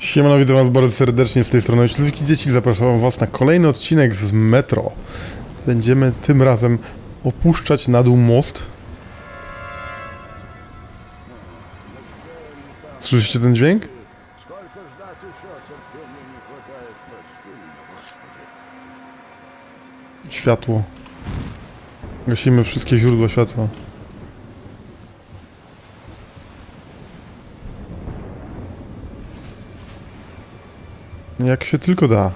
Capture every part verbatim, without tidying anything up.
Siemano, witam was bardzo serdecznie z tej strony Śledziki Dzieci. Zapraszam was na kolejny odcinek z Metro. Będziemy tym razem opuszczać na dół most. Słyszycie ten dźwięk? Światło. Gasimy wszystkie źródła światła. Jak się tylko da.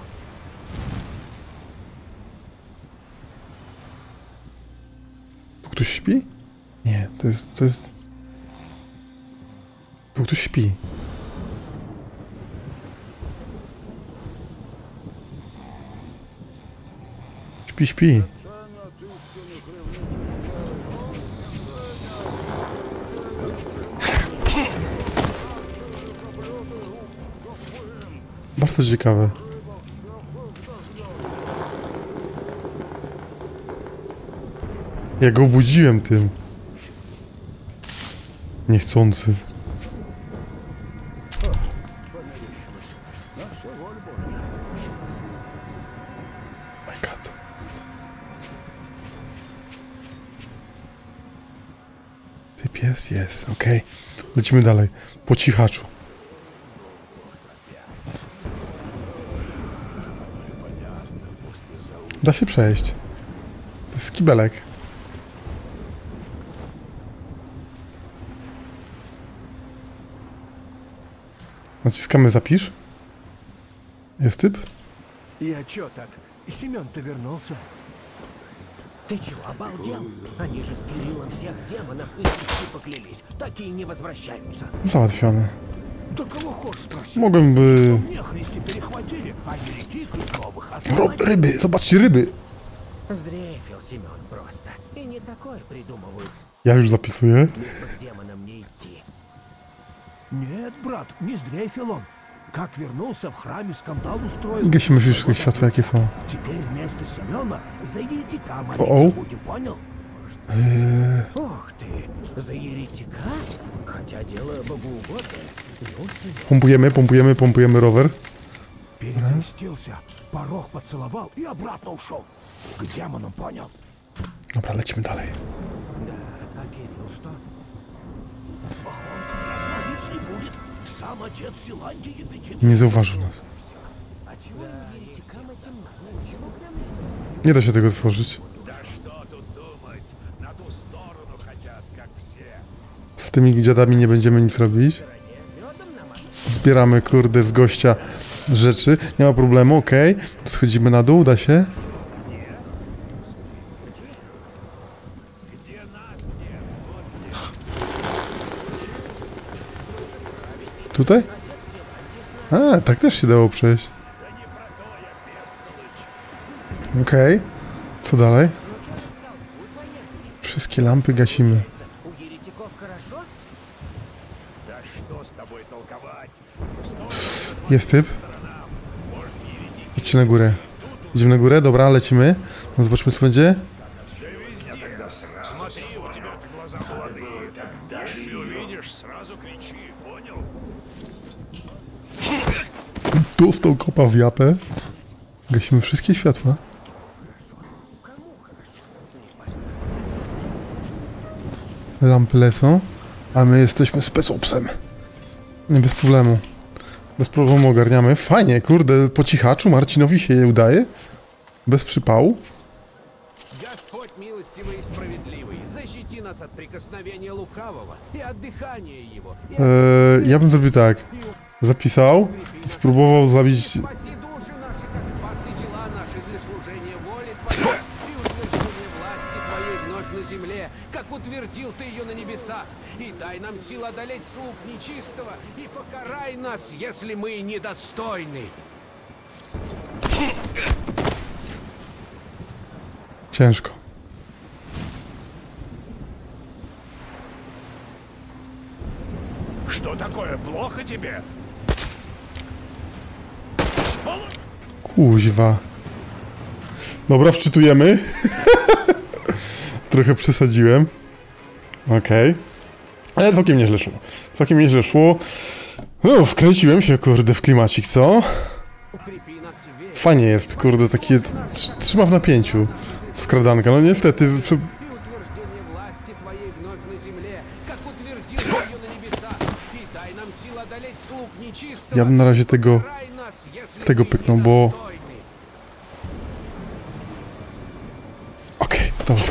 Tu ktoś śpi? Nie, to jest... to jest... Tu ktoś śpi. Śpi, śpi. Bardzo ciekawe. Ja go obudziłem tym. Niechcący. My God. Ty pies jest, okej. Okay. Lecimy dalej. Po cichaczu. Da się przejść. To jest kibelek. Naciskamy zapisz. Jest typ? Я чё так? Семён-то вернулся. Ты чего, обалдел? Они же с Кириллом всех демонов и почти поклялись. Такие не возвращаются. Załatwione. Да кого хочешь спросить? Mogłem by... Мне христи перехватили, а еретиков новых Ro ryby! Zobaczcie, ryby! Сдрейфил Семён просто. И не такое придумывают. Ja już zapisuję. С демоном не идти. Нет, брат, не сдрейфил он. Как вернулся в храме, скандал устроил. I gasimy wszystkie światła, jakie są. Теперь вместо Семёна за еретика О-оу. молиться будем, понял? Eee... Ох ты, за еретика? Хотя дело богоугодное. Pompujemy, pompujemy, pompujemy rower. Перекрестился, порог поцеловал и обратно ушел. К демонам, понял? Dobra, lecimy dalej. Да, а Кирилл что? А он как раз молиться и будет. Сам отец Силантий Епитимский. Nie zauważył nas. А чего еретикам этим надо? Чего прям... Nie da się tego otworzyć. Да что тут думать? На ту сторону хотят, как все. Z tymi dziadami nie będziemy nic robić. Zbieramy, kurde, z gościa rzeczy. Nie ma problemu, okej. Okay. Schodzimy na dół, da się? Tutaj? A, tak też się dało przejść. Okej. Okay. Co dalej? Wszystkie lampy gasimy. У еретиков хорошо? Да что с тобой толковать? Jest typ. Idźcie na górę. Idziemy na górę, dobra, lecimy. No zobaczmy, co będzie. Смотри, у тебя глаза молодые. Если увидишь, сразу кричи, понял? Dostał kopa w japę. Gasimy wszystkie światła. Lampy lecą, a my jesteśmy specopsem. Nie, bez problemu. Bez problemu ogarniamy. Fajnie, kurde, po cichaczu Marcinowi się je udaje. Bez przypału. Господь милостивый и справедливый, защити нас от прикосновения лукавого и от дыхания его. И Eee, ja bym zrobił tak. Zapisał, spróbował zabić... спаси души наши, как спас ты дела наши для служения воли Твоей и утверждения власти Твоей вновь на земле, как утвердил Ты ее на небесах. И дай нам сил одолеть слуг нечистого, и покарай нас, если мы недостойны. Ciężko. Что такое? Плохо тебе? Kuźwa. Dobra, wczytujemy. Trochę przesadziłem. Okej. Okay. Ale całkiem nieźle szło. Całkiem nieźle szło. No, wkręciłem się, kurde, w klimacik, co? Укрепи нас верой. Fajnie jest, kurde, takie... tr- Trzyma w napięciu skradanka. No niestety... przy- И утверждение власти Твоей вновь на земле, как утвердил Ты ее на небесах. И дай нам сил одолеть слуг нечистого. Ja bym na razie tego... Карай нас, если tego Ты pyknął, bo... недостойный. Okej, dobra.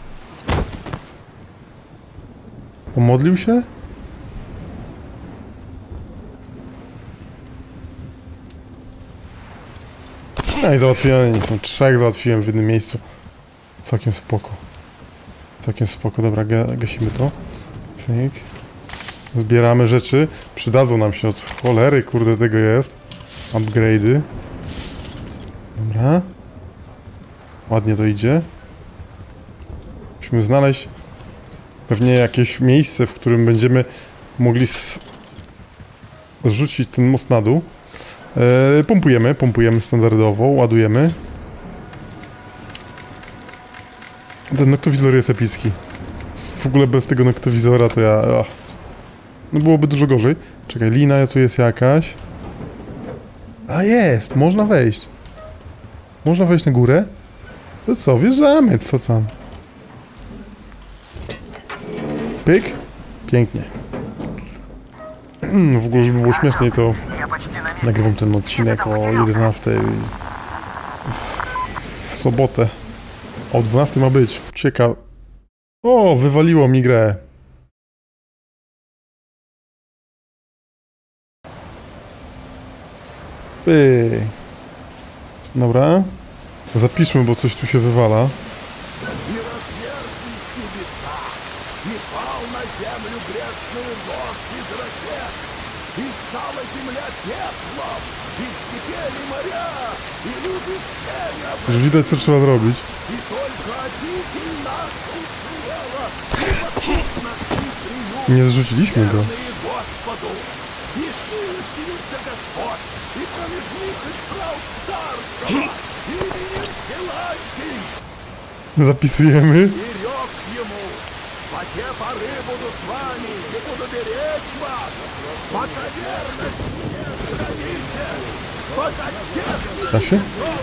Pomodlił się? No i załatwione nie są. Trzech załatwiłem w jednym miejscu. Całkiem spoko. Całkiem spoko. Dobra, ga gasimy to. Cyk. Zbieramy rzeczy. Przydadzą nam się od cholery, kurde, tego jest. Upgrade'y. Dobra. Ładnie to idzie. Musimy znaleźć pewnie jakieś miejsce, w którym będziemy mogli zrzucić ten most na dół. Eee, pompujemy, pompujemy standardowo, ładujemy. Ten noktowizor jest epicki. W ogóle bez tego noktowizora to ja... Ach. No byłoby dużo gorzej. Czekaj, lina tu jest jakaś. A jest, można wejść. Można wejść na górę. To co, wjeżdżamy, co tam? Pyk. Pięknie. W ogóle, żeby było śmieszniej, to nagrywam ten odcinek o jedenastej w sobotę. O dwunastej ma być. Ciekawe. O, wywaliło mi grę. Pyk. Dobra. Zapiszmy, bo coś tu się wywala. Już widać, co trzeba zrobić. Nie zrzuciliśmy go. Zapisujemy. Da się?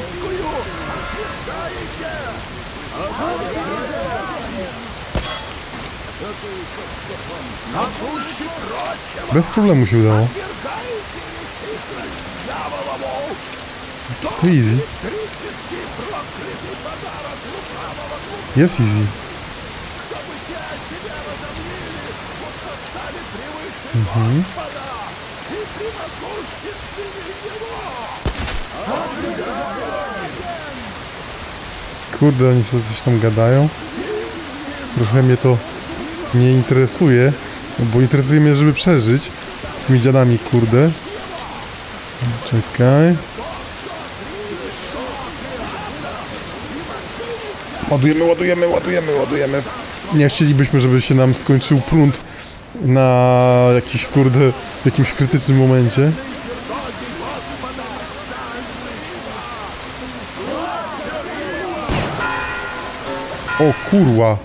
Bez problemu się udało. To easy. Jest easy. Mhm. Kurde, oni sobie coś tam gadają. Trochę mnie to nie interesuje, bo interesuje mnie, żeby przeżyć z tymi dziadami, kurde. Czekaj. Ładujemy, ładujemy, ładujemy, ładujemy. Nie chcielibyśmy, żeby się nam skończył prąd na jakiś, kurde, w jakimś krytycznym momencie. O kurwa.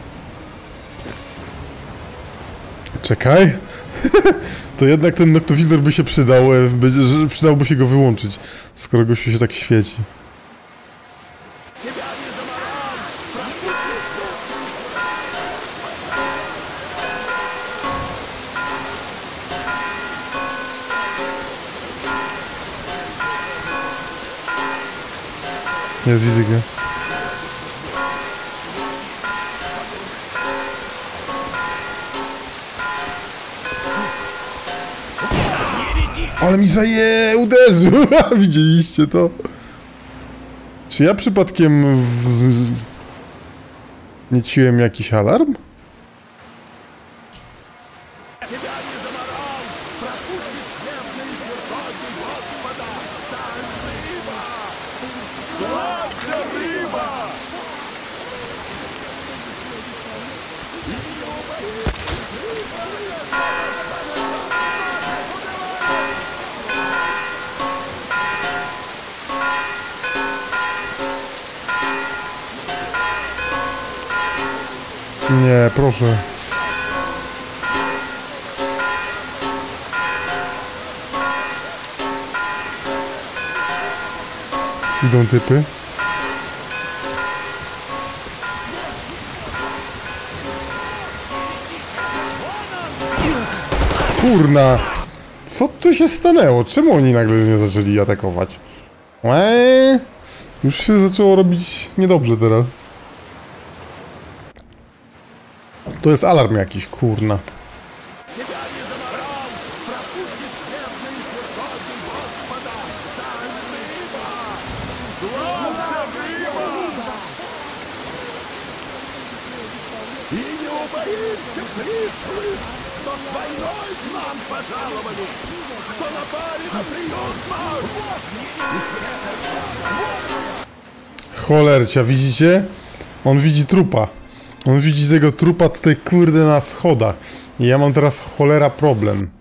Czekaj. To jednak ten noktowizor by się przydał, by, że przydałby się go wyłączyć, skoro gościu się tak świeci. Jest, widzę go. Ale mi zaje uderzył! Widzieliście to? Czy ja przypadkiem w... nie ciłem jakiś alarm? Nie, proszę. Idą typy. Kurna! Co tu się stanęło? Czemu oni nagle mnie zaczęli atakować? Eee, już się zaczęło robić niedobrze teraz. To jest alarm jakiś, kurna. Cholercia, widzicie? On widzi trupa. On widzi tego trupa tutaj, kurde, na schodach. I ja mam teraz cholera problem.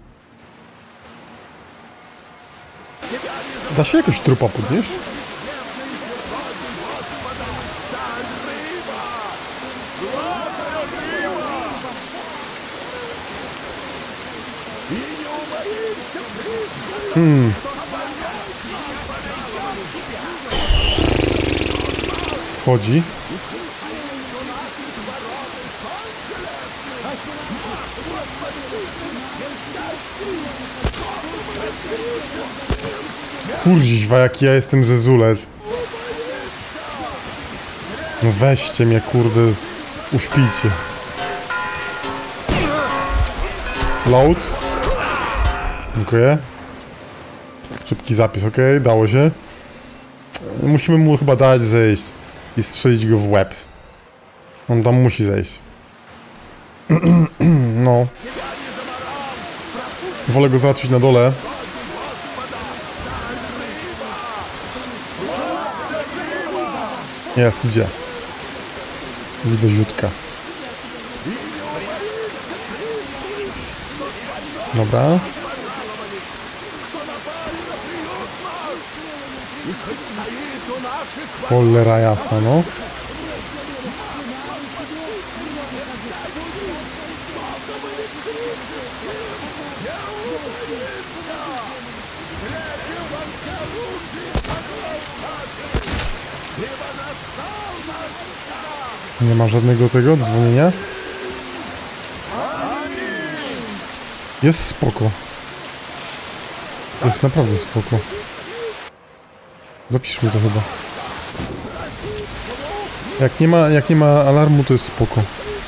Da się jakoś trupa podnieść? Hmm. Schodzi. Kurziwa, jaki ja jestem zezulec. No weźcie mnie, kurde, uśpijcie. Load. Dziękuję. Szybki zapis, ok, dało się. Musimy mu chyba dać zejść i strzelić go w łeb. On tam musi zejść. No. Wolę go załatwić na dole. Jest, idzie. Widzę ziutka. Dobra. Cholera jasna, no. Nie ma żadnego tego dzwonienia. Jest spoko. Jest naprawdę spoko. Zapiszmy to chyba. Jak nie ma, jak nie ma alarmu, to jest spoko.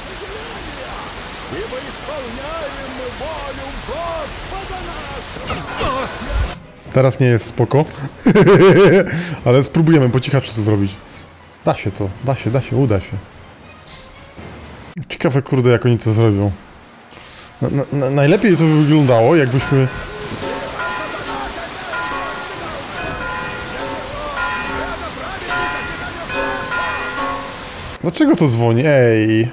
Teraz nie jest spoko. Ale spróbujemy po cichaczu to zrobić. Da się to, da się, da się, uda się. Ciekawe, kurde, jak oni to zrobią. Na, na, najlepiej to wyglądało, jakbyśmy... Dlaczego to dzwoni? Ej!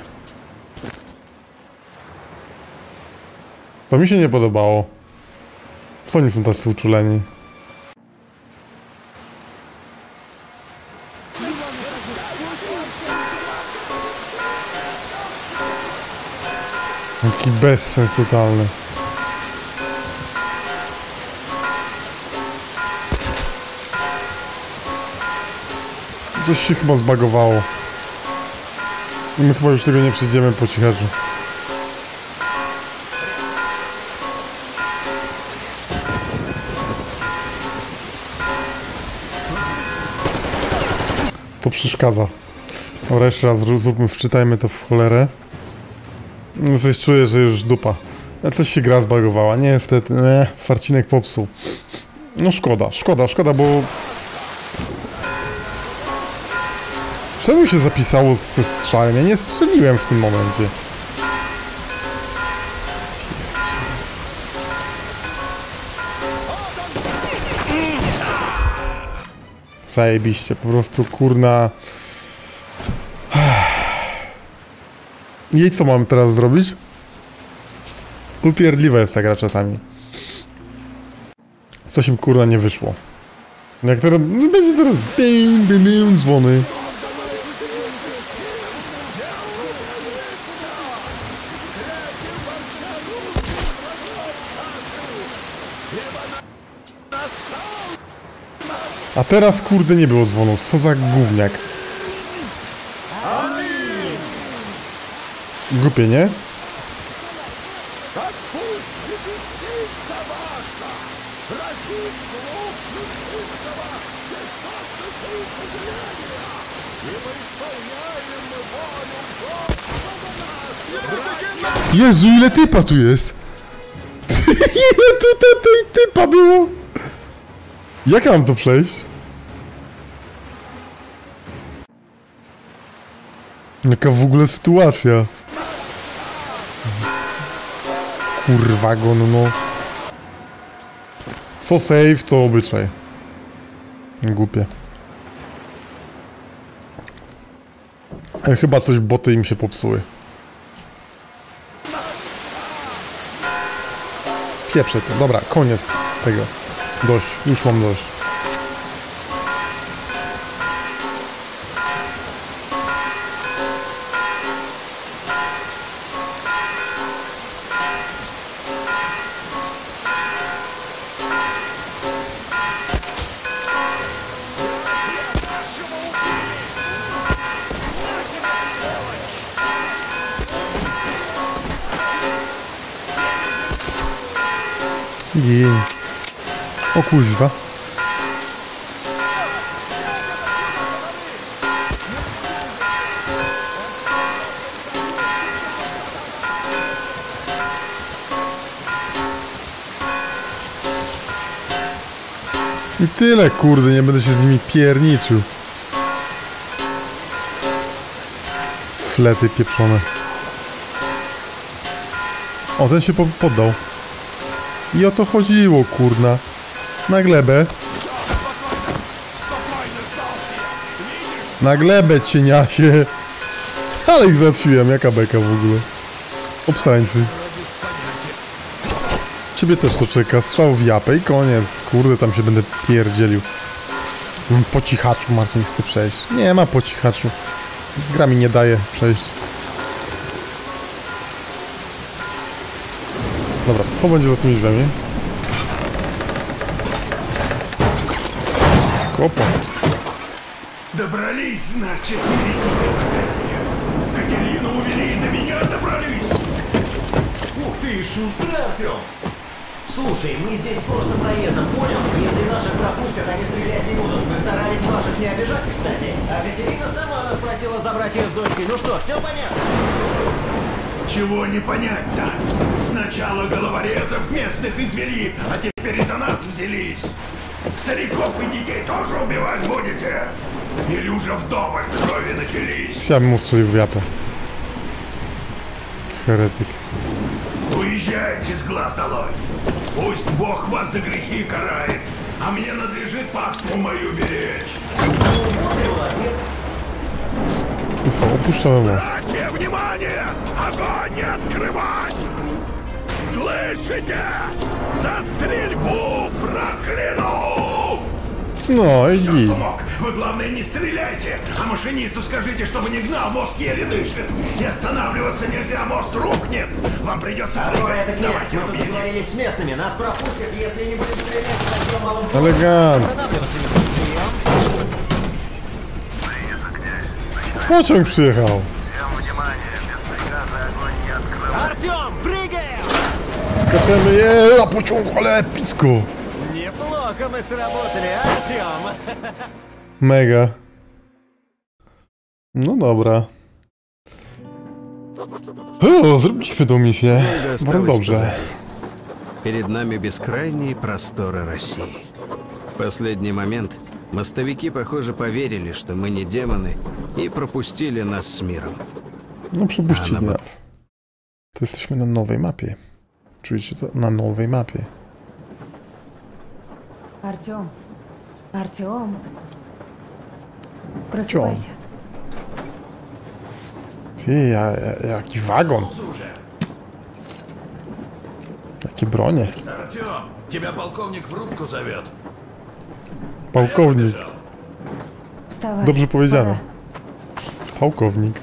To mi się nie podobało. Co oni są tacy uczuleni? Jaki bezsens totalny. Coś się chyba zbagowało. I my chyba już tego nie przejdziemy po cichaczu. To przeszkadza. Dobra, jeszcze raz zróbmy, wczytajmy to w cholerę. Coś czuję, że już dupa. Coś się gra zbagowała. Niestety, nie, farcinek popsuł. No szkoda, szkoda, szkoda, bo... Czemu się zapisało ze strzałem? Ja nie strzeliłem w tym momencie. Zajebiście, po prostu kurna... I co mam teraz zrobić? Upierdliwa jest ta gra czasami. Coś im kurna nie wyszło. Jak teraz... Będzie teraz... Bing, bing, bing, dzwony. A teraz kurde nie było dzwonów. Co za gówniak. Głupie, nie? Jezu, ile typa tu jest! Ile tutaj tej typa było! Jak ja mam to przejść? Jaka w ogóle sytuacja? Kurwa go, no no. Co save, to obyczaj. Głupie. E, chyba coś boty im się popsuły. Pieprzę to. Dobra, koniec tego. Dość, już mam dość. Gin. O kuźwa. I tyle, kurde, nie będę się z nimi pierniczył. Flety pieprzone. O, ten się po poddał. I o to chodziło, kurna. Na glebę. Na glebę, cieniasie. Ale ich załatwiłem, jaka beka w ogóle. Obsańcy. Ciebie też to czeka. Strzał w japę i koniec. Kurde, tam się będę pierdzielił. Po cichaczu Marcin chce przejść. Nie ma po cichaczu. Gra mi nie daje przejść. Dobra, co będzie za tymi drzwiami? Скопа. Добрались, значит, великий проклятие. Катерину увели и до меня добрались. Ух ты, шустрый, Артем. Слушай, мы здесь просто проездом, понял? Если наших пропустят, они стрелять не будут. Мы старались ваших не обижать, кстати. А Катерина сама нас просила забрать ее с дочкой. Ну что, все понятно? Чего не понять-то? Сначала головорезов местных извели, а теперь и за нас взялись. Стариков и детей тоже убивать будете? Или уже вдоволь крови напились? Chciałbym mu strzelił w japę. Heretyk. Уезжайте с глаз долой. Пусть Бог вас за грехи карает, а мне надлежит паству мою беречь. I co, opuszczamy most. Братья, внимание! Огонь не открывать! Слышите? За стрельбу прокляну! No i Все, git. кто мог. Вы, главное, не стреляйте, а машинисту скажите, чтобы не гнал, мост еле дышит. И останавливаться нельзя, мост рухнет. Вам придется Трое это прыгать. князь, Давайте мы тут убейте. договорились с местными. Нас пропустят, если не будем стрелять в таком малом... Elegancko. Pociąg przyjechał. Артем, прыгаем! Skaczemy je na pociągu, ale epicko. Неплохо мы сработали, Артем! Mega. No dobra. O, zrobiliśmy tą misję. Bardzo dobrze. Перед нами бескрайние просторы России. В последний момент мостовики, похоже, поверили, что мы не демоны, и пропустили нас с миром. No przepuścili A, na- nas. To jesteśmy na nowej mapie. Czujecie to? Na nowej mapie. Артем, Артем, просыпайся. Ty, ja, ja, jaki wagon. Jakie bronie. Артем, тебя полковник в рубку зовет. Pałkownik. Вставай. Dobrze powiedziano. Пора. Pałkownik.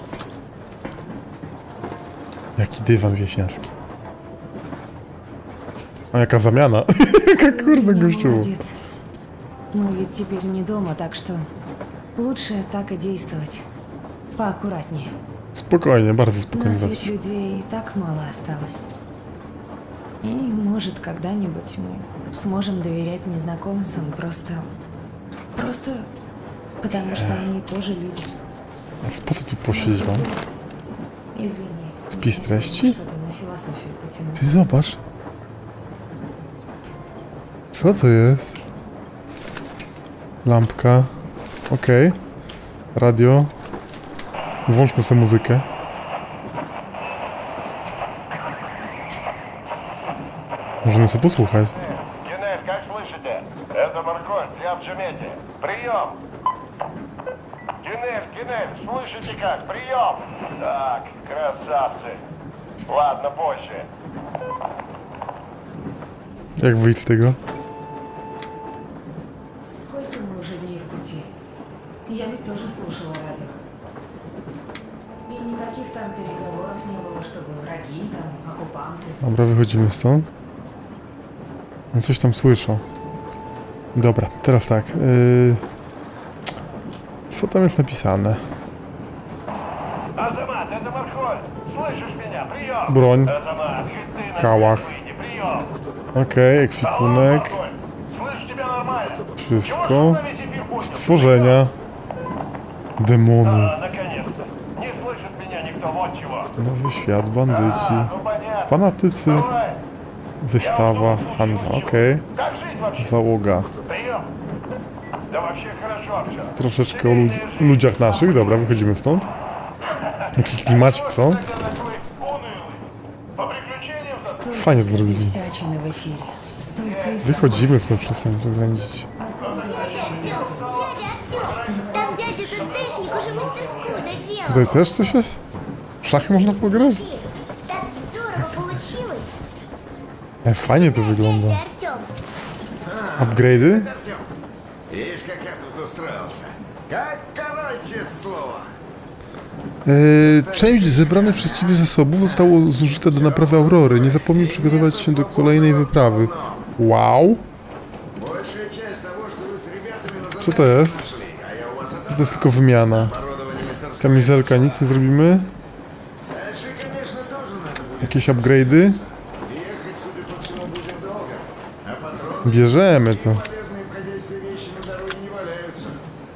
Jaki dywan wieśniacki. A jaka zamiana. Jaka kurde Ну, gościu. молодец. Мы ведь теперь не дома, так что лучше так и действовать. Поаккуратнее. Spokojnie, bardzo spokojnie. Нас ведь Zawsze. людей и так мало осталось. И, может, когда-нибудь мы сможем доверять незнакомцам просто... Просто потому что они тоже люди. A po co tu posiedzieć mam? Извини. Спис treści? Что-то на философию потянул. Ty zobacz. Co to jest? Lampka. Okej. Radio. Włączmy sobie muzykę. Możemy sobie posłuchać. Генель, как слышите? Это Марконь, я в Джемете. Прием! Генель, Генель, слышите как? Прием! Так, красавцы. Ладно, позже. Jak wyjść z tego? Сколько мы уже дней в пути? Я ведь тоже слушала радио. И никаких там переговоров не было, чтобы враги, там, оккупанты. Dobra, wychodzimy stąd. On coś tam słyszał. Dobra, teraz tak. Yy... Co tam jest napisane? Азамат, это Марконь. Слышишь меня? Прием! Broń. Азамат, хоть ты на Калах. выйди. Прием! Okej, ekwipunek. Марконь, слышу тебя нормально. Wszystko. Чего ж на весь эфир пустят? Stworzenia. Demony. А, наконец-то. Не слышит меня никто, вот чего. Nowy świat, bandyci. А, ну понятно. Fanatycy. Давай. Wystawa. Hanza, okej. Как жить вообще? Załoga. Прием. Да вообще хорошо все. Troszeczkę o ludzi ludziach naszych. Dobra, wychodzimy stąd. Jaki klimacik, co? По приключениям за... Столько Fajnie to zrobili. всячины в эфире. Столько из... Wychodzimy stąd, przestań to ograniczyć. Дядя Артём! Там дядя ТТшник уже мастерскую доделал. Tutaj też coś jest? W szachy można pograć? Так здорово получилось. E, fajnie to wygląda. Дядя Артём. Upgrade'y? Видишь, как я тут устроился? Как короче слово. E, część zebranych przez ciebie zasobów zostało zużyte do naprawy Aurory. Nie zapomnij przygotować się do kolejnej wyprawy. Wow! Большая часть того, что вы с ребятами на Co to jest? нашли, а я у вас это To jest tylko wymiana. оборудование мастерской. Kamizelka, nic nie zrobimy. Дальше, конечно, тоже надо будет Jakieś upgrade'y? ехать, судя по всему, будем долго. А патроны Bierzemy to. полезные в хозяйстве вещи на дороге не валяются.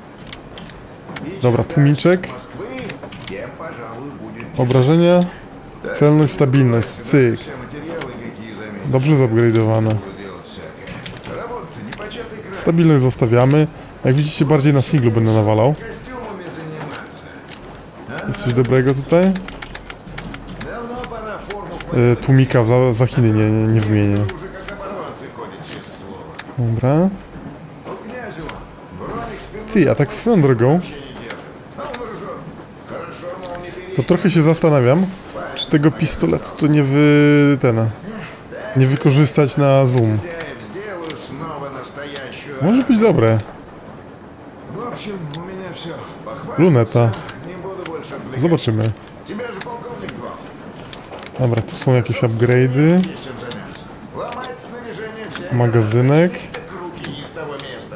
И Dobra, чем tłumiczek. дальше от Москвы, тем, пожалуй, будет Obrażenia. Celność, stabilność. Cyk. все материалы, какие заметят. Dobrze zupgrade'owane. Делать всякое. Работа непочатый край. Stabilność zostawiamy. Jak widzicie, bardziej na singlu będę nawalał. Костюмами заниматься. Jest coś dobrego tutaj? Давно пора форму E, tłumika za, za Chiny nie, nie, nie wymienię. уже как оборванцы ходят через слово. Dobra. Ну, князю, броник спину Ty, a tak swoją drogą, вообще не держит. А он ржет. Хорошо, мол, не бери. to trochę się zastanawiam, czy tego pistoletu to nie wy... ten... nie wykorzystać na zoom. Я сделаю снова настоящую. Może być dobre. В общем, у меня все. Luneta. Не буду больше отвлекать. Zobaczymy. Тебя же полковник звал. Dobra, tu są jakieś upgrade'y. Есть чем заняться. Ломать снаряжение всякое. Magazynek. Так руки не с того места.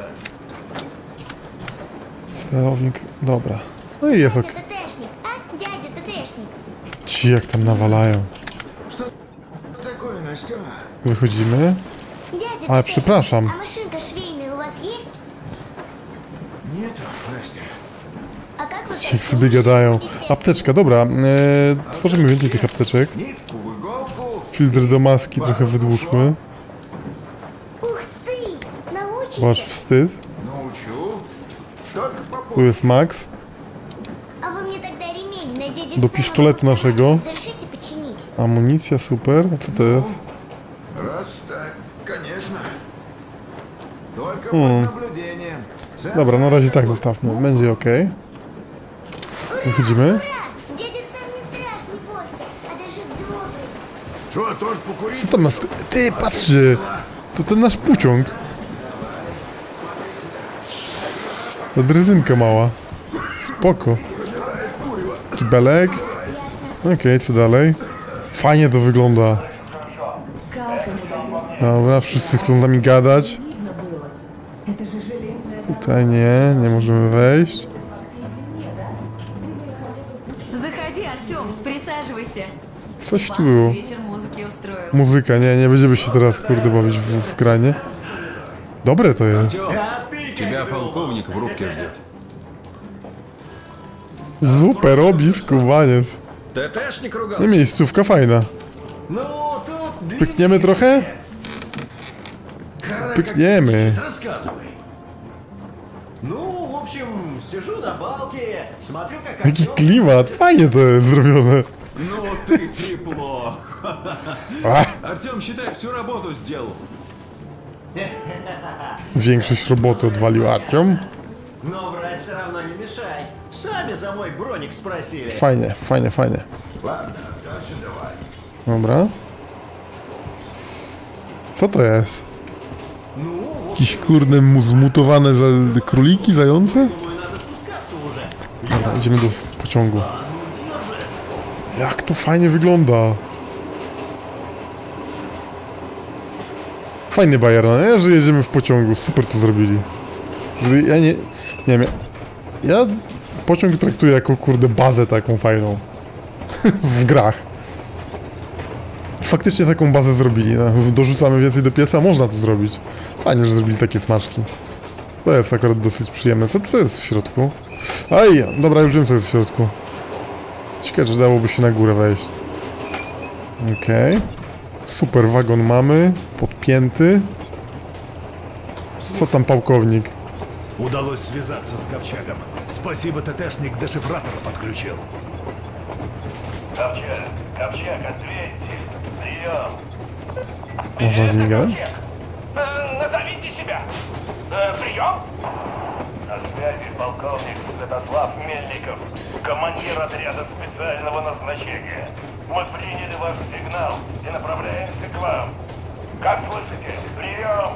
Celownik. Dobra. No i jest ok. Дядя ТТшник, а? Дядя ТТшник. Ci jak tam nawalają. Что такое, Настена? Wychodzimy. Дядя А, ТТшник, przepraszam. А машинка швейная у вас есть? Нету, Настя. А как вы Ci sobie gadają. Apteczka, dobra. E, tworzymy więcej tych apteczek. Нитку в иголку. Filtr do maski trochę wydłużmy. Ух ты! Научите? Wasz wstyd. Научу. Только Tu попозже. jest Max. А вы мне тогда ремень на дяде Do Сэма piszczoletu вот naszego. разрешите починить? Amunicja, super. A co to jest? Раз так, конечно. Только Hmm. под наблюдением. Сам Dobra, na razie tak zostawmy. Będzie ok. Wychodzimy. Ура! Дядя Сэм не страшный вовсе, а даже добрый. Что, тоже покурить? Co tam nas... Ty, patrzcie! To ten nasz pociąg. To drezynka mała. Spoko. Kibelek. Okej, co dalej? Fajnie to wygląda. Как им удается? Dobra, wszyscy chcą z nami gadać. Это же железная дорога. Tutaj nie, nie możemy wejść. Заходи, Артем, присаживайся. Coś tu było. Вечер музыки устроил. Muzyka, nie, nie będziemy się teraz, kurde, bawić w, w granie. Dobre to jest. Тебя полковник в рубке ждет. Super, robi skubaniec. Ты też не Nie, ругался? miejscówka fajna. Ну, тут... Pykniemy trochę? Pykniemy. Рассказывай. Ну, в общем, сижу на балке, смотрю, как Jaki Артём- klimat, fajnie to jest zrobione. Ну ты трепло. A, Артем, считай, всю работу сделал. większość roboty odwalił Artiom. Но врать все равно не мешай. Сами за мой броник спросили. Fajnie, fajnie, fajnie. Ладно, дальше давай. Dobra. Co to jest? Jakieś kurde mu zmutowane za króliki, zające? Думаю, надо спускаться уже. Dobra, idziemy do pociągu. Jak to fajnie wygląda. Fajny bajer, no nie? Że jedziemy w pociągu. Super to zrobili. Ja nie... Nie wiem... Ja pociąg traktuję jako kurde bazę taką fajną. W grach. Faktycznie taką bazę zrobili. No. Dorzucamy więcej do pieca, można to zrobić. Fajnie, że zrobili takie smaczki. To jest akurat dosyć przyjemne. Co to jest w środku? Aj, dobra, już wiem co jest w środku. Ciekawe, że dałoby się na górę wejść. Okej. Okay. Super wagon mamy. Podpięty. Co tam, pułkownik? Удалось связаться с Ковчегом. Спасибо, ТТшник дешифратора подключил. Ковчег, Ковчег, ответьте. Прием. Można z nim gadać? Э, Назовите себя. Э, Прием. На связи полковник Святослав Мельников, командир отряда специального назначения. Мы приняли ваш сигнал и направляемся к вам. Как слышите? Прием.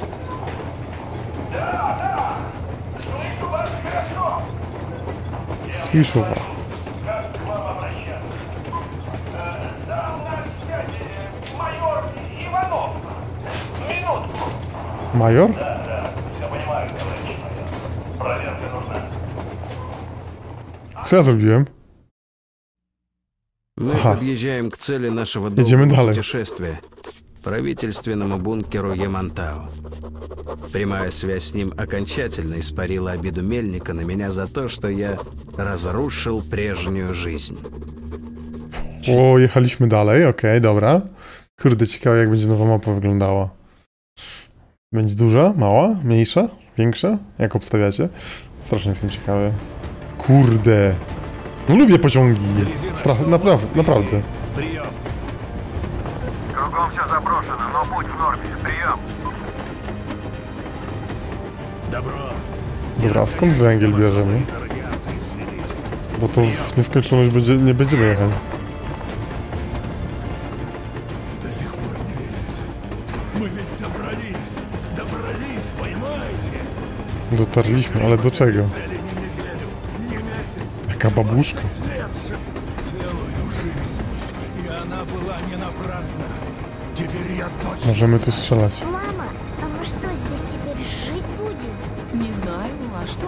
Да, да. Слышу вас хорошо. Słyszę was. Как к вам обращаться? Э, Сам на связи майор Иванов. Минутку. Major? Да, да, все понимаю, товарищ майор. Проверка нужна. Co ja zrobiłem? Мы Ага. подъезжаем к цели нашего Идем долгого далее. путешествия. Правительственному бункеру Ямантау. Прямая связь с ним окончательно испарила обиду Мельника на меня за то, что я разрушил прежнюю жизнь. O, jechaliśmy dalej, okej, okay, dobra. Kurde, ciekawe jak będzie nowa mapa wyglądała. Będzie duża, mała, mniejsza, większa? Jak obstawiacie? Strasznie jestem ciekawy. Kurde. No lubię pociągi. Stra- naprawdę, naprawdę. Прием. Кругом все заброшено, но путь в норме. Прием. Добро. Dobra, skąd węgiel bierzemy? За радиацией следите. Bo to w nieskończoność będzie, nie będziemy jechać. До сих пор не верится. Мы ведь добрались. Добрались, понимаете? Dotarliśmy, ale do czego? Цели не неделю, не месяц. Jaka babuszka. Лет ш- целую жизнь. И она была не напрасна. Теперь я точно... Możemy tu strzelać. Мама, а мы что, здесь теперь жить будем? Не знаю, а что?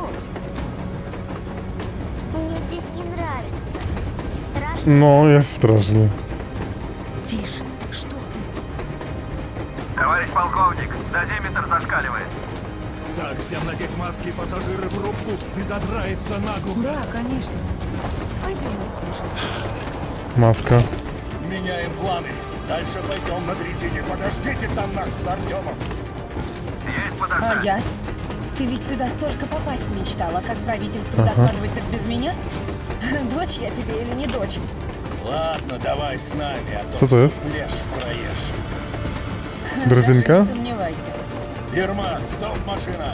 Мне здесь не нравится. Страшно. No, jest strasznie. Тише, что ты? Товарищ полковник, дозиметр зашкаливает. Так, всем надеть маски, пассажиры в рубку и задраиться наглухо. Да, конечно. Пойдем, Настюша. Maska. Меняем планы. Дальше пойдем на дрезине. Подождите там нас с Артемом. Есть подождать. А я? Ты ведь сюда столько попасть мечтала, как правительству Ага. докладывать так без меня? Дочь я тебе или не дочь? Ладно, давай с нами, а то Co to jest? плешь проешь. Drezynka? Даже не сомневайся. Герман, стоп, машина.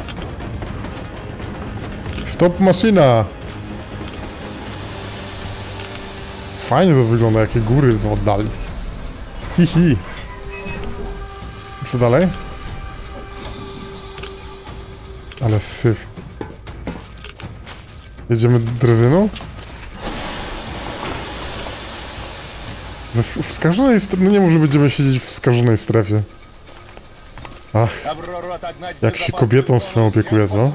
Stop maszyna! Fajnie to wygląda, jakie góry w oddali. Hihi. Co dalej? Ale syf. Jedziemy drezyną? W skażonej strefie... No nie może będziemy siedzieć w skażonej strefie. Ach, jak się kobietą swoją opiekuje, co?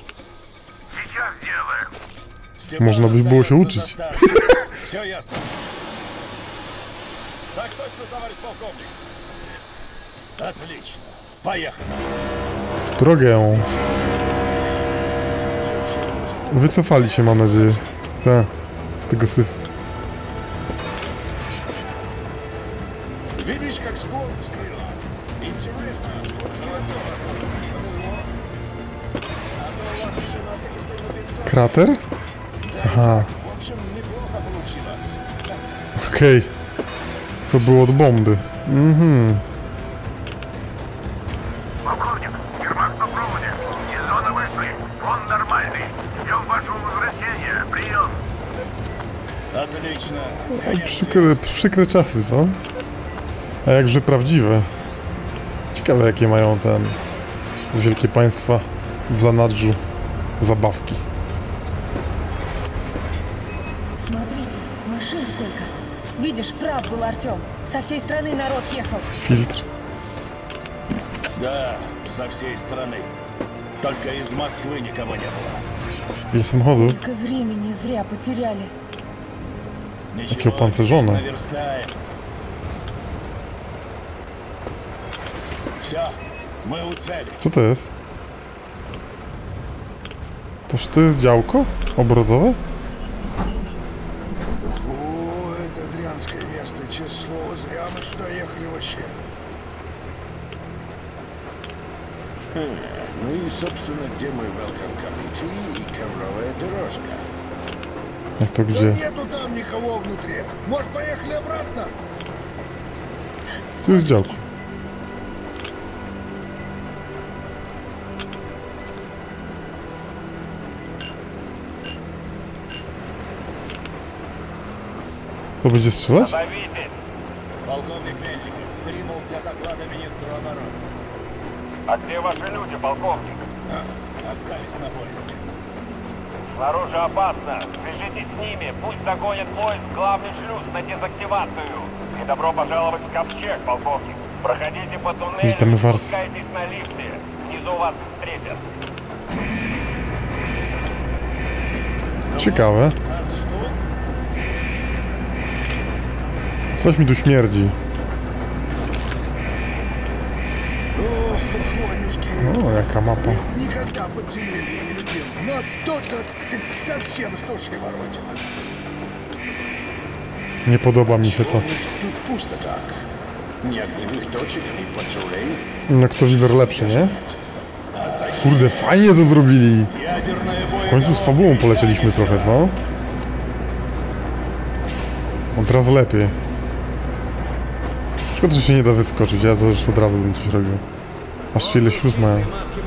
Można by było się uczyć. Так точно, товарищ полковник. Отлично. Поехали. W drogę. Wycofali się, mam nadzieję. Tak, z tego syfu. Видишь, как ствол скрыла? Интересно, что золотого. Krater? Aha. В общем, неплохо получилось. Okej. Okay. To było od bomby. Mhm. Полковник, Герман по проводе. Из зоны вышли. Фон нормальный. Ждем вашего возвращения. Прием. Отлично. Przykre, przykre czasy, co? A jakże prawdziwe. Ciekawe, jakie mają ten... te wielkie państwa w zanadrzu zabawki. Смотрите, машин сколько. Видишь, прав был Артем. Со всей страны народ ехал. Фильтр. Да, со всей страны. Только из Москвы никого не было. Ile samochodów? Сколько времени зря потеряли. Jakie opancerzone. Наверстаем. Все, мы у цели. Co to jest? Toż to jest działko? Obrotowe? О, это дрянское место, честное слово, зря мы сюда ехали вообще. Ну и, собственно, где мой welcome committee и ковровая дорожка? Jak to gdzie? Нету там никого внутри. Может, поехали обратно? Tu jest działko. To będzie strzelać? Полковник Мельников прибыл для доклада министру обороны. А где ваши люди, полковник? А, остались на поезде. Снаружи опасно. Свяжитесь с ними. Пусть загонят поезд в главный шлюз на дезактивацию. И добро пожаловать в Ковчег, полковник. Проходите по туннелю и спускайтесь на лифте. Внизу вас встретят. Ciekawe. Coś mi tu śmierdzi. O, jaka mapa. Никогда подземелья не любил. Но тут-то ты совсем с души воротила. Nie podoba mi się to. Тут пусто так. Ни огневых точек, ни патрулей. Noktowizor lepszy, nie? Kurde, fajnie to zrobili. W końcu z fabułą polecieliśmy trochę, co? Od razu lepiej. Szkoda, że się nie da wyskoczyć, ja to już od razu bym coś robił. Patrzcie, ile śluz mają.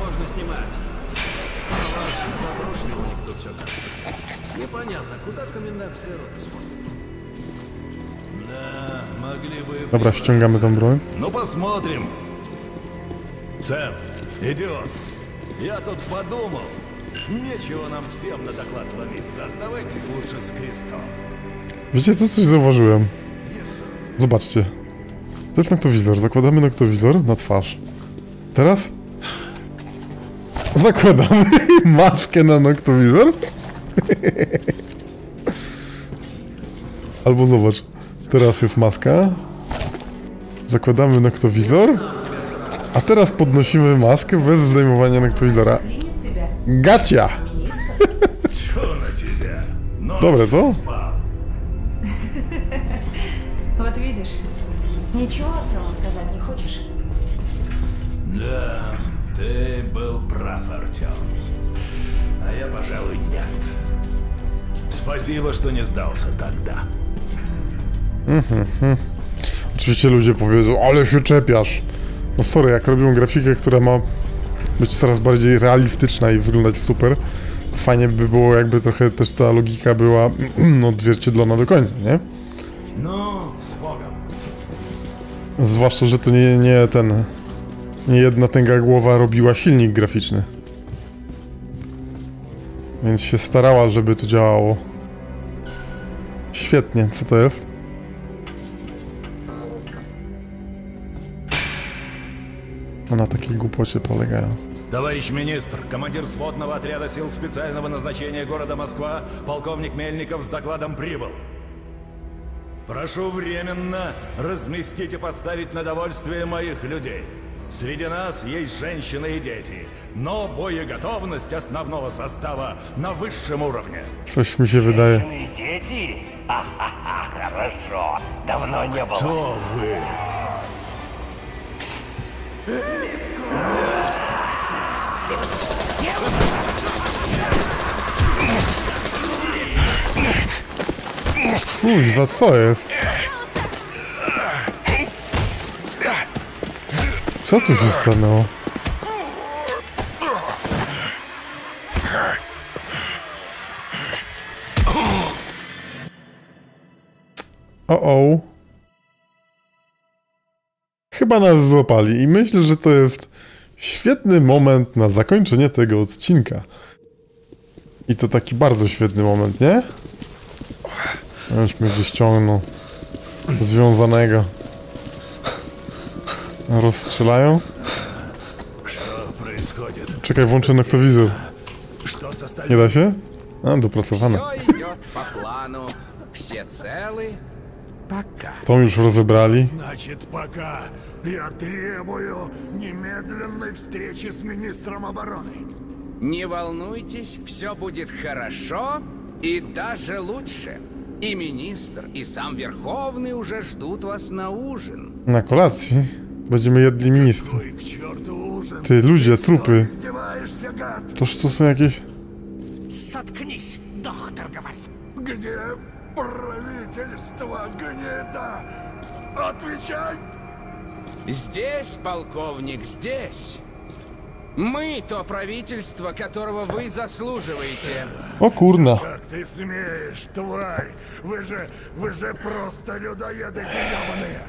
Dobra, ściągamy tą broń. Ну посмотрим. Сэм, идиот. Я тут подумал. Нечего нам всем на доклад ломиться. Оставайтесь лучше с крестом. Wiecie co? Coś zauważyłem. Zobaczcie. To jest noktowizor. Zakładamy noktowizor na twarz. Teraz zakładamy maskę na noktowizor. Albo zobacz. Teraz jest maska. Zakładamy noktowizor. A teraz podnosimy maskę bez zdejmowania noktowizora. Gacia! Dobre, co? Вот видишь, ничего Артему сказать не хочешь? Да, ты был прав, Артем. А я, пожалуй, нет. Спасибо, что не сдался тогда. Mhm. Oczywiście ludzie powiedzą, ale się czepiasz. No sorry, jak robią grafikę, która ma być coraz bardziej realistyczna i wyglądać super, to fajnie by było, jakby trochę też ta logika była odzwierciedlona do końca, nie? No, z Bogiem. Zwłaszcza, że to nie, nie ten... Nie jedna tęga głowa robiła silnik graficzny. Więc się starała, żeby to działało. Świetnie, co to jest? na takiej głupocie polegają. Товарищ министр, командир сводного отряда сил специального назначения города Москва, полковник Мельников с докладом прибыл. Прошу временно разместить и поставить на довольствие моих людей. Среди нас есть женщины и дети, но боеготовность основного состава на высшем уровне. Coś mi się wydaje. Женщины и дети? Ха-ха-ха, хорошо. Давно не было. Кто вы? Kurwa, co jest? Co tu się stanęło? O-o. Chyba nas złapali i myślę, że to jest świetny moment na zakończenie tego odcinka. I to taki bardzo świetny moment, nie? Już mnie wyściągnął związanego. Rozstrzelają? Czekaj, włączę noktowizor. Nie da się? A, dopracowane. To już rozebrali. Значит, пока я требую немедленной встречи с министром обороны. Не волнуйтесь, все будет хорошо и даже лучше. И министр, и сам Верховный уже ждут вас на ужин. Na kolacji będziemy jedli ministra. Ty, ludzie, trupy. Toż to są jakieś... Заткнись, доктор говорит. Где правительство, гнида? Отвечай! Здесь, полковник, здесь. Мы то правительство, которого вы заслуживаете. O kurna. Как ты смеешь, тварь? Вы же, вы же просто людоеды гребаные.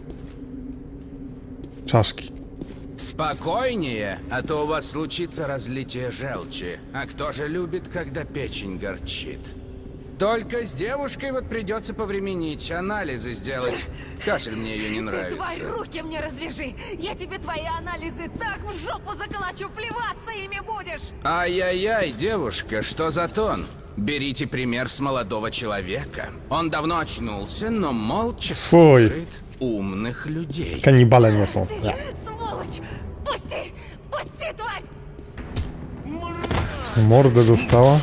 Czaszki. Спокойнее, а то у вас случится разлитие желчи. А кто же любит, когда печень горчит? Только с девушкой вот придется повременить, анализы сделать. Кашель мне ее не нравится. Твои руки мне развяжи! Я тебе твои анализы так в жопу заколочу, плеваться ими будешь! Ай-яй-яй, девушка, что за тон? Берите пример с молодого человека. Он давно очнулся, но молча слушает умных людей. Kanibale nie są. Ja. Сволочь! Пусти! Пусти, тварь! Mordę dostała.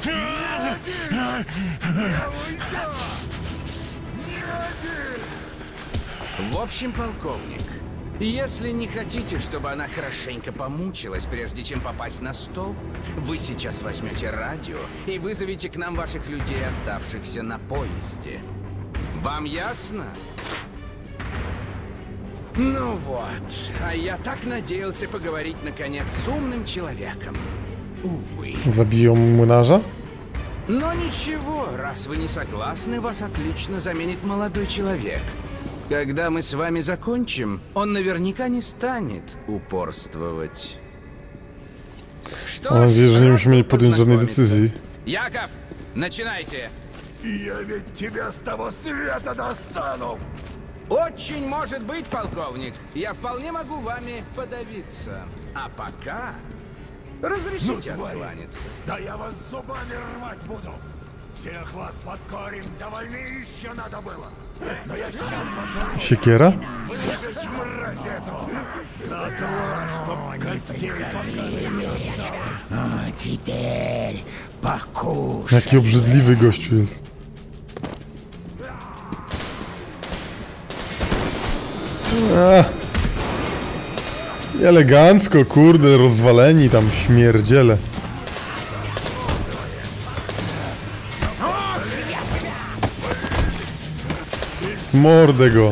В общем, полковник, если не хотите, чтобы она хорошенько помучилась, прежде чем попасть на стол, вы сейчас возьмете радио и вызовете к нам ваших людей, оставшихся на поезде. Вам ясно? Ну вот, а я так надеялся поговорить, наконец, с умным человеком. Увы. Zabiją młynarza? Но ничего, раз вы не согласны, вас отлично заменит молодой человек. Когда мы с вами закончим, он наверняка не станет упорствовать. Mam nadzieję, że nie musimy podjąć żadnej decyzji. Яков, начинайте! Я ведь тебя с того света достану! Очень может быть, полковник. Я вполне могу вами подавиться. А пока... Разрешите ну, откланяться. Да я вас зубами рвать буду. Всех вас под корень до войны еще надо было. Но я сейчас вас... Siekiera? Выжечь мразь эту. Дотла, чтоб костей А теперь покушай. Jaki obrzydliwy gościu jest. Ach. Elegancko, kurde, rozwaleni tam śmierdziele. Mordę go.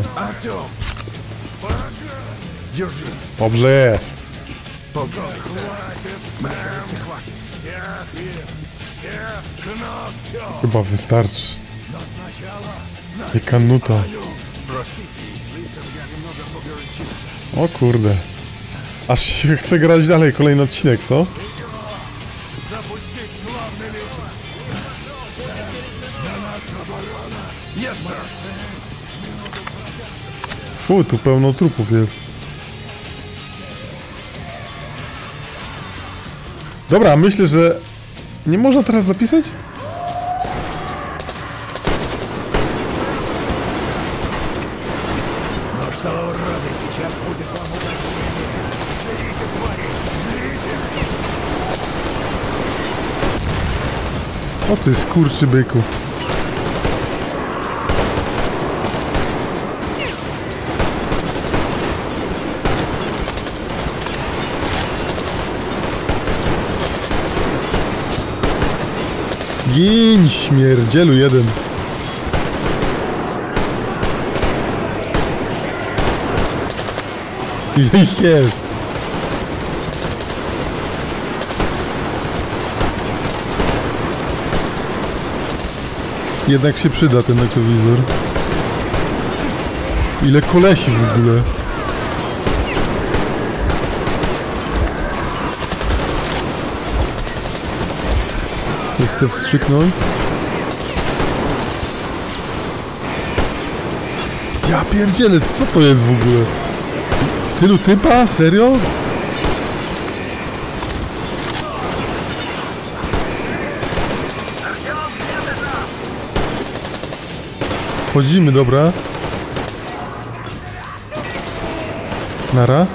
Dobrze jest. Chyba wystarczy. Jaka nuta. O kurde. Aż się chce grać dalej, kolejny odcinek, co? Fu, tu pełno trupów jest. Dobra, myślę, że nie można teraz zapisać? Ну что, уроды, сейчас будет вам угощение. Жрите, твари, жрите! O ty skurczybyku. Gin, śmierdzielu jeden. Ile ich jest? Jednak się przyda ten noktowizor. Ile kolesi w ogóle. Co chcę wstrzyknąć? Ja pierdzielę, co to jest w ogóle? Tylu typa? Serio? Wchodzimy, dobra. Nara.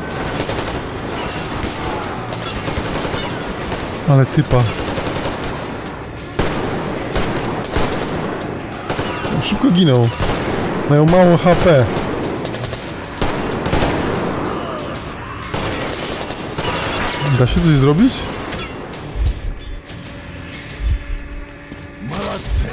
Ale typa. Szybko giną. Mają mało H P. Da się coś zrobić? Молодцы!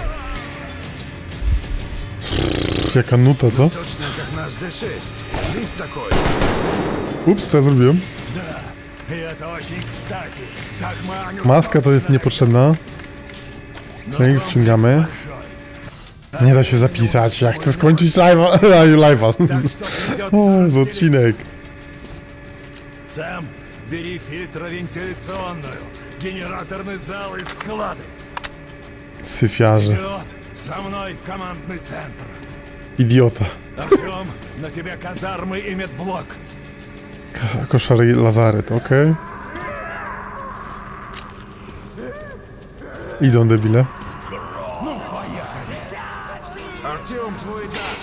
Jaka nuta, co? Точно как наш Д шесть. Лифт такой. Ups, co ja zrobiłem? Да, и это очень кстати. Так мы Аню... Maska to jest niepotrzebna. Czyli ściągamy. Nie da się zapisać, ja chcę skończyć live'a. live'a. O, z odcinek. Сэм, бери фильтровентиляционную, генераторный зал и склады. Syfiarze. Идиот, со мной в командный центр. Idiota. Артем, на тебя казармы и медблок. Ko- Koszar i lazaret, okej. Idą debile. Ну, поехали. Артем, твой этаж.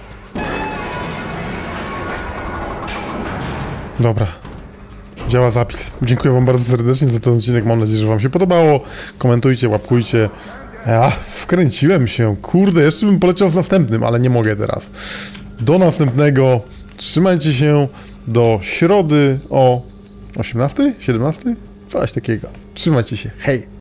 Dobra. Działa zapis. Dziękuję wam bardzo serdecznie za ten odcinek. Mam nadzieję, że wam się podobało. Komentujcie, łapkujcie. Ja wkręciłem się. Kurde, jeszcze bym poleciał z następnym, ale nie mogę teraz. Do następnego. Trzymajcie się do środy o osiemnastej? siedemnastej? Coś takiego. Trzymajcie się. Hej!